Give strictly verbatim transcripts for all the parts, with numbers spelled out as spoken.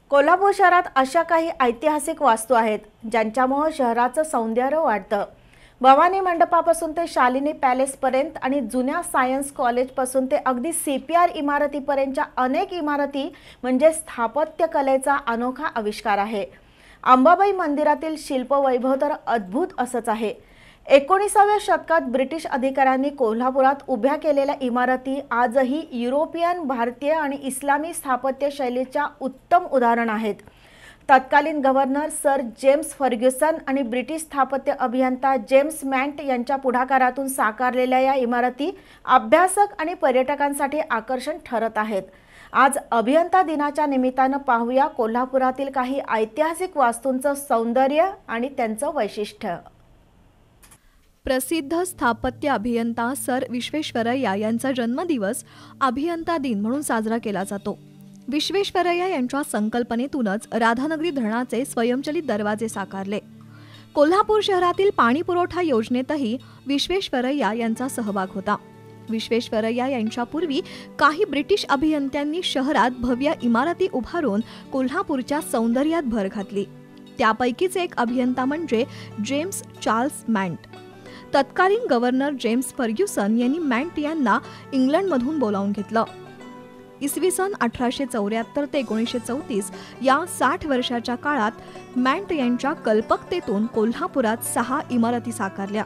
कोल्हापूर शहरात अशा काही ऐतिहासिक वास्तू आहेत ज्यांच्यामुळे शहराचं सौंदर्य वाढतं। भवानी मंडपापासून ते शालिनी पॅलेस पर्यंत आणि जुन्या सायन्स कॉलेज पासून ते अगदी सीपीआर इमारतीपर्यंतच्या अनेक इमारती म्हणजे स्थापत्य कलेचा अनोखा आविष्कार आहे। अंबाबाई मंदिरातील शिल्पवैभव तर अद्भुत असंच आहे। एकोणिसाव्या शतकात ब्रिटिश अधिकाऱ्यांनी कोल्हापुरात उभ्या केलेल्या इमारती आजही युरोपियन, भारतीय आणि इस्लामी स्थापत्य शैलीच्या उत्तम उदाहरण आहेत। तत्कालीन गव्हर्नर सर जेम्स फर्ग्युसन आणि ब्रिटिश स्थापत्य अभियंता जेम्स मॅन्ट यांच्या पुढाकारातून साकारलेल्या या इमारती अभ्यासक आणि पर्यटकांसाठी आकर्षण ठरत आहेत। आज अभियंता दिनाच्या निमित्तानं पाहूया कोल्हापुरातील काही ऐतिहासिक वास्तूंचं सौंदर्य आणि त्यांचं वैशिष्ट्य। प्रसिद्ध स्थापत्य अभियंता सर विश्वेश्वरय्या यांचा जन्मदिवस अभियंता दिन म्हणून साजरा केला जातो। विश्वेश्वरय्या यांच्या संकल्पनेतूनच राधानगरी धरणाचे स्वयंचलित दरवाजे साकारले। कोल्हापूर शहरातील पाणी पुरवठा योजनेतही विश्वेश्वरय्या यांचा सहभाग होता। विश्वेश्वरय्या यांच्यापूर्वी काही ब्रिटिश अभियंत्यांनी शहरात भव्य इमारती उभारून कोल्हापूरच्या सौंदर्यात भर घातली। त्यापैकीच एक अभियंता म्हणजे जेम्स चार्ल्स मॅन्ट। तत्कालीन गव्हर्नर जेम्स फर्ग्युसन यांनी मॅन्ट यांना इंग्लंडमधून बोलावून घेतलं। इसवी सन अठराशे चौऱ्याहत्तर ते एकोणीसशे चौतीस या साठ वर्षाच्या काळात मॅन्ट यांच्या कल्पकतेतून कोल्हापुरात सहा इमारती साकारल्या।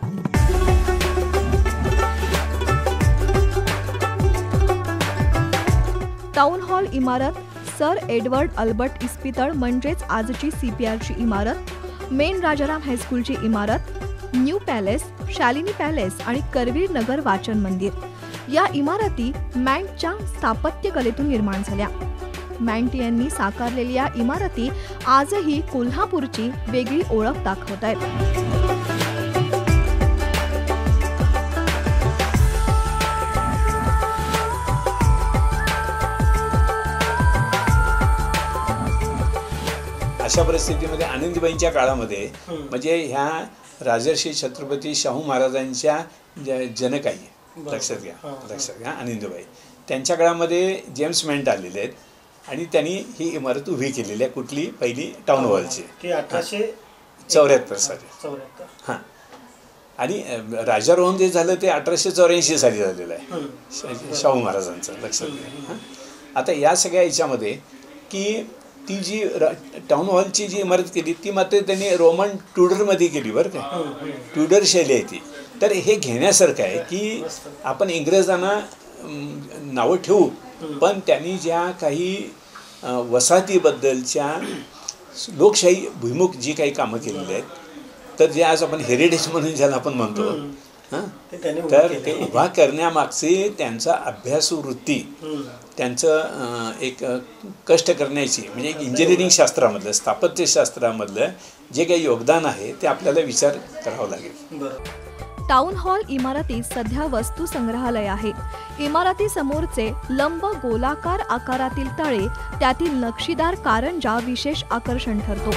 टाउन हॉल इमारत, सर एडवर्ड अल्बर्ट इस्पितळ म्हणजेच आजची सीपीआरची इमारत, मेन राजाराम हायस्कूलची इमारत, न्यू पॅलेस, शालिनी पॅलेस आणि करवीर नगर वाचन मंदिर या इमारती मॅन्टच्या स्थापत्य कलेतून निर्माण झाल्या। मॅन्ट यांनी साकारलेल्या इमारती आजही कोल्हापूरची वेगळी ओळख दाखवत आहेत। अशा परिस्थितीमध्ये आनंदीबाईंच्या काळामध्ये म्हणजे ह्या राजर्षी छत्रपती शाहू महाराजांच्या जनक आहे, लक्षात घ्या लक्षात घ्या आनंदीबाई त्यांच्या काळामध्ये जेम्स मॅन्ट आलेले आहेत आणि त्यांनी ही इमारत उभी केलेली आहे। कुठली? पहिली टाउन हॉलची अठराशे चौऱ्याहत्तर साली। हां, आणि राजारोहण जे झालं ते अठराशे चौऱ्याऐंशी साली झालेलं आहे शाहू महाराजांचं, लक्षात घ्या। हां, आता या सगळ्या याच्यामध्ये की ती जी टाउन हॉलची जी इमारत केली ती मात्र त्यांनी रोमन ट्युडरमध्ये केली बरं का, ट्युडर शैली आहे ती। तर हे घेण्यासारखं आहे की आपण इंग्रजांना नावं ठेवू पण त्यांनी ज्या काही वसाहतीबद्दलच्या लोकशाही भुईमुख जी काही कामं केलेली आहेत तर जे आज आपण हेरिटेज म्हणून ज्याला आपण म्हणतो हां, तर ते उभा करण्यामागचे त्यांचा अभ्यासू वृत्ती, त्यांचं एक कष्ट करण्याची म्हणजे एक इंजिनिअरिंग शास्त्रामधलं, स्थापत्यशास्त्रामधलं जे काही योगदान आहे ते आपल्याला विचार करावा लागेल। टाउन हॉल इमारतीत सध्या वस्तू संग्रहालय आहे। इमारती समोरचे लंब गोलाकार आकारातील तळे, त्यातील नक्षीदार कारंजा विशेष आकर्षण ठरतो।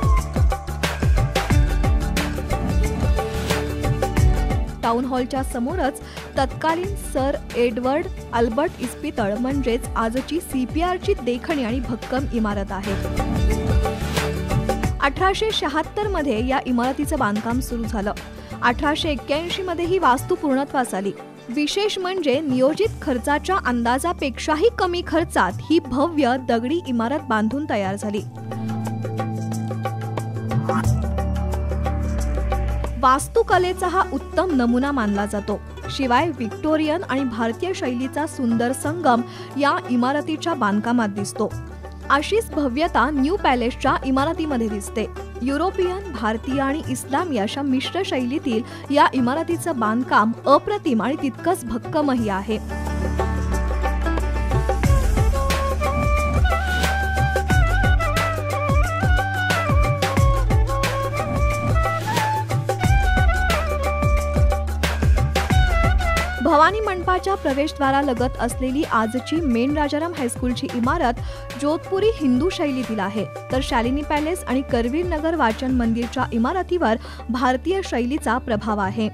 टाउन हॉलच्या समोरच तत्कालीन सर एडवर्ड अल्बर्ट इस्पितळ म्हणजेच आजची सीपीआरची देखणी आणि भक्कम इमारत आहे। अठराशे शहात्तर मध्ये या इमारतीचं बांधकाम सुरू झालं। अठराशे एक्क्याऐंशी मध्ये ही वास्तू पूर्णत्वास आली। विशेष म्हणजे नियोजित खर्चाच्या अंदाजापेक्षाही कमी खर्चात ही भव्य दगडी इमारत बांधून तयार झाली। वास्तुकलेचा हा उत्तम नमुना मानला जातो। शिवाय व्हिक्टोरियन आणि भारतीय शैलीचा सुंदर संगम या इमारतीच्या बांधकामात दिसतो। अशीच भव्यता न्यू पॅलेसच्या इमारतीमध्ये दिसते। युरोपियन, भारतीय आणि इस्लामी अशा मिश्र शैलीतील या इमारतीचं बांधकाम अप्रतिम आणि तितकंच भक्कमही आहे। भवानी मंडपाच्या प्रवेशद्वारालगत असलेली आजची मेन राजाराम हायस्कूलची इमारत जोधपुरी हिंदू शैलीतील आहे, तर शालिनी पॅलेस आणि करवीर नगर वाचन मंदिरच्या इमारतीवर भारतीय शैलीचा प्रभाव आहे।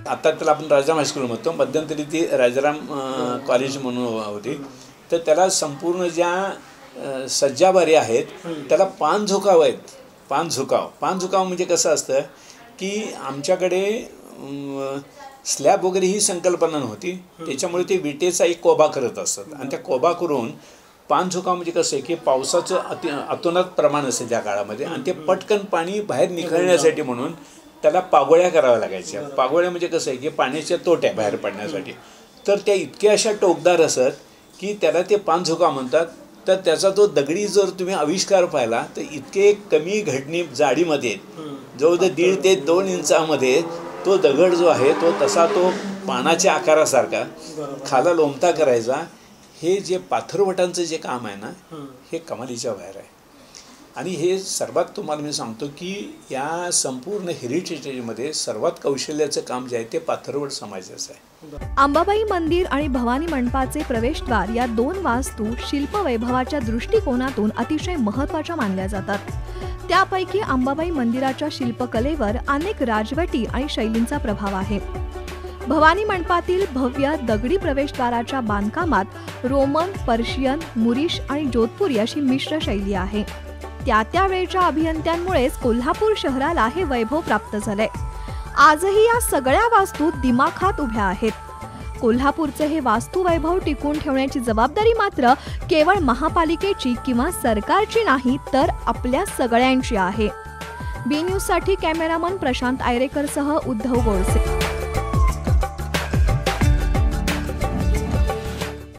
आता त्याला आपण राजाराम हायस्कूल म्हणतो, मध्यंतरी ती राजाराम अ, कॉलेज म्हणून होती. तर त्याला संपूर्ण ज्या अ, सज्जाबारी आहेत त्याला पान झुकाव आहेत. पान झुकाव पान झुकाव म्हणजे कसं असतं की आमच्याकडे स्लॅब वगैरे ही संकल्पना नव्हती, त्याच्यामुळे ते विटेचा एक कोबा करत असतात आणि त्या कोबा करून पान झुकाव म्हणजे कसं आहे की पावसाचं अति अतोनात प्रमाण असेल त्या काळामध्ये आणि ते पटकन पाणी बाहेर निघण्यासाठी म्हणून त्याला पागोळ्या कराव्या लागायच्या. पागोळ्या म्हणजे कसं आहे की पाण्याच्या तोट्या बाहेर पडण्यासाठी. तर त्या इतक्या अशा टोकदार असत की त्याला ते पान झुकाव म्हणतात. तर त्याचा तो दगडी जर तुम्ही आविष्कार पाहिला तर इतके कमी घडणी जाडीमध्ये जवळजवळ दीड ते दोन इंचामध्ये तो दगड जो आहे तो तसा तो पानाच्या आकारासारखा खाला लोंबता करायचा. हे जे पाथरवटांचं जे काम आहे ना हे कमालीच्या बाहेर आहे. आणि हे सर्वात तुम्हाला मी सांगतो की या संपूर्ण हेरिटेजमध्ये सर्वात कौशल्याचं काम जे आहे ते पाथरवट समाजाचं आहे. अंबाबाई मंदिर आणि भवानी मंडपाचे प्रवेशद्वार या दोन वास्तू शिल्पवैभवाच्या दृष्टिकोनातून अतिशय महत्त्वाच्या मानल्या जातात. त्यापैकी अंबाबाई मंदिराच्या शिल्पकलेवर अनेक राजवटी आणि शैलींचा प्रभाव आहे. भवानी मंडपातील भव्य दगडी प्रवेशद्वाराच्या बांधकामात रोमन, पर्शियन, मुरीश आणि जोधपुरी अशी मिश्र शैली आहे. त्या त्या वेळच्या अभियंत्यांमुळेच कोल्हापूर शहराला हे वैभव प्राप्त झाले. आजही या सगळ्या वास्तू दिमाखात उभ्या आहेत. कोल्हापूरचे हे वास्तुवैभव टिकून ठेवण्याची जबाबदारी मात्र केवळ महापालिकेची किंवा सरकारची नाही तर आपल्या सगळ्यांची आहे. बी न्यूज साठी कॅमेरामन प्रशांत आयरेकरसह उद्धव गोळसे.